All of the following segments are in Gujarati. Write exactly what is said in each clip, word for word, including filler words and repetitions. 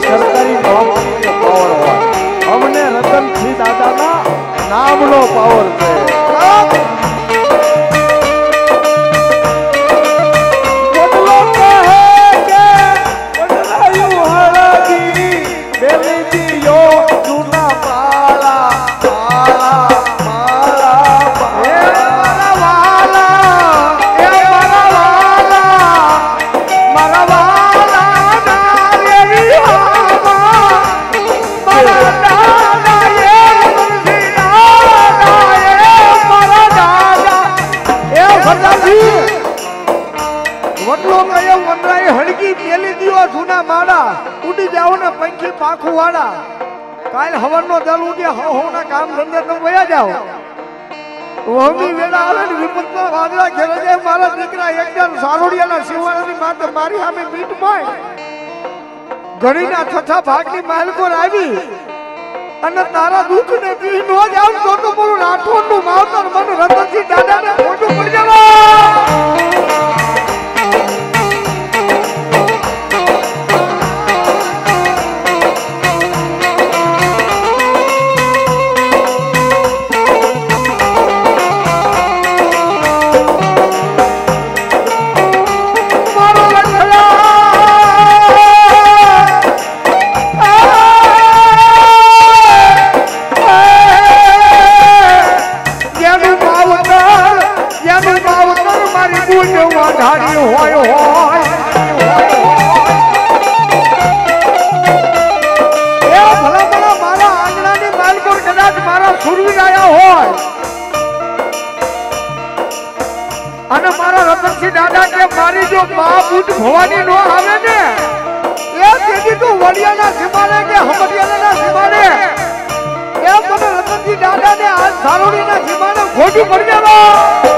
સરકારી નોકરીનો પાવર હોય, અમને રતનસિંહ દાદાના નામનો પાવર છે. કાલ હવનનો દલ ઉડ્યા હોના કામ ધંધે તમે વયા જાઓ. વહમી વેળા આવે ને વિપતમાં વાદળા ઘેરે જાય. મારા દીકરા એકદમ સારોડિયાના શિવાળાની માથે મારી સામે મીટ માય ઘડીના છઠ્ઠા ભાગની માલકોર આવી અને તારા દુઃખ ને પી નો જાવ તો તો બોલું રાઠોડનું માવતર મને રતનસિંહ દાદાને ખોટું પડી જવા. અને મારા રતનસિંહ દાદા કે મારી જો મા બુટ ભવાની નો આવે ને એ તેથી તું વડિયાના સિમાડે કે હમડિયાના સિમાડે એ મને રતનસિંહ દાદા ને આ સારોડીના સિમાડે ખોટું પડી જવા.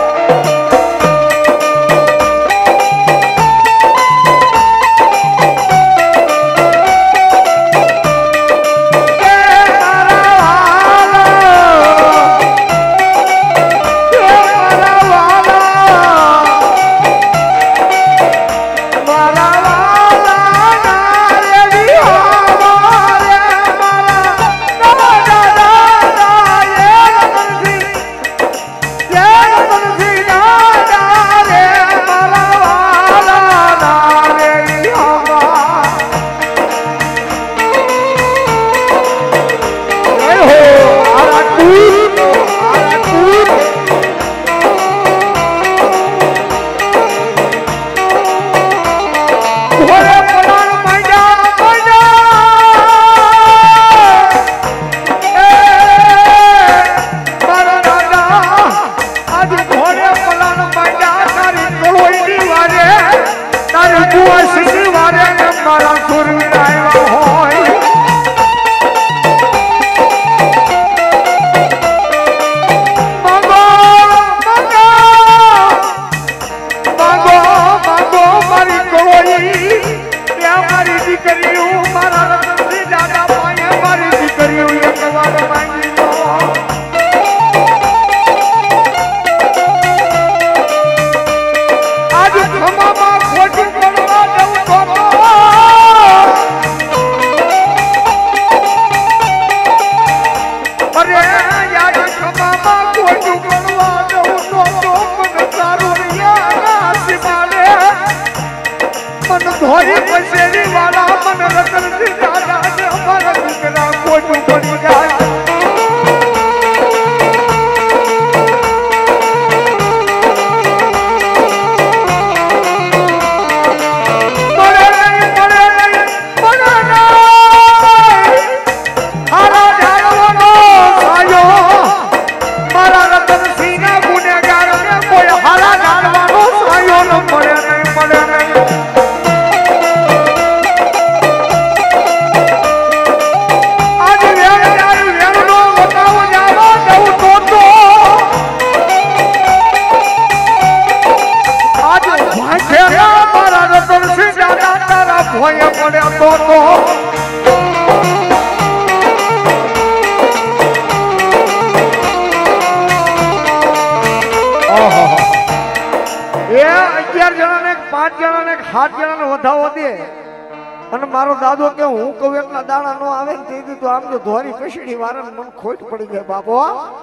અને મારો દાદો કે હું કહું એટલા દાણા નો આવે ને તેથી તો આમ જો ધોરી કશડી વારે મને ખોટ પડી જાય બાપો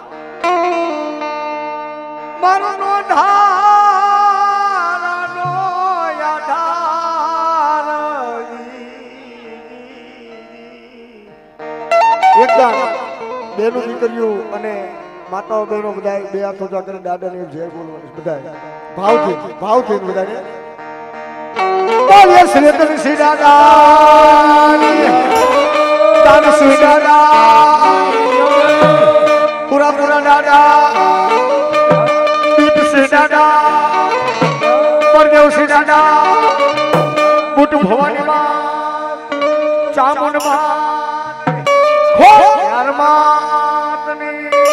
મારો નો ધારાનો યાધાર એકદમ બેનું દીકરીઓ અને માતાઓ બહેનો બધા બે હાથ ઊંચા કરી દાદાને જય બોલવાનું બધા ભાવથી ભાવથી બધાને બોલીએ શ્રી શ્રી દાદા દાન શ્રી દાદા પૂરા પૂરા દાદા દીપ શ્રી દાદા પરદેવ શ્રી દાદા બુટ ભવાની માં ચામુંડ માં હો યાર માતની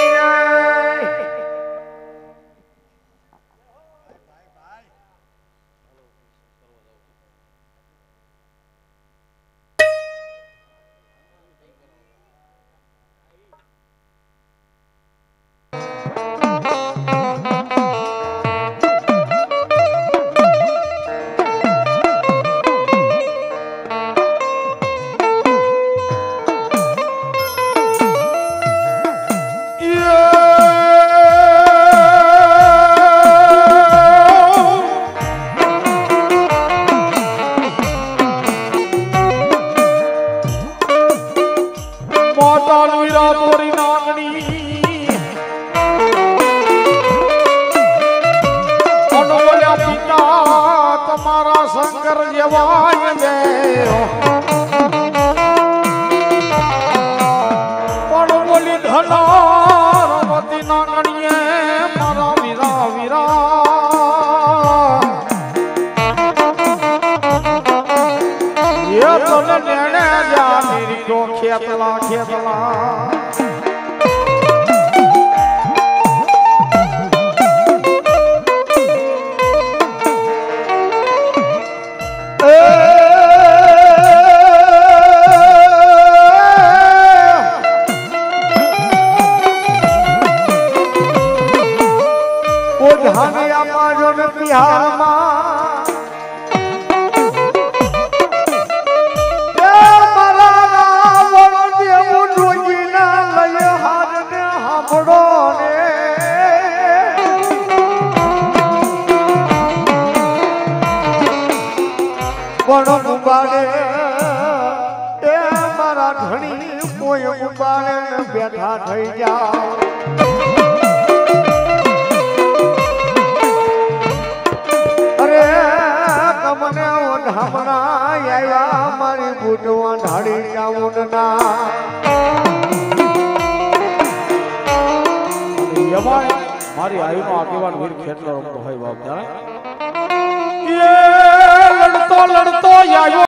શંકર જેવાય દે પણ બોલી ધનારવતી નાગણીએ મારા વીરા વીરા એ તને નેણે જા નીરીકો ખેતલા ખેતલા પણ ઉબાડે એ મારા ધણી કોઈ ઉબાડે ને બેઠા થઈ જાઓ અરે તમને ઓઢામણા આવ્યા મારી બુટવા ઢાળી જાઉં ના મારી આયુનો આગેવાન વીર ખેતલો રમતો હોય બાપ જાણે લડતો લડતો આવ્યો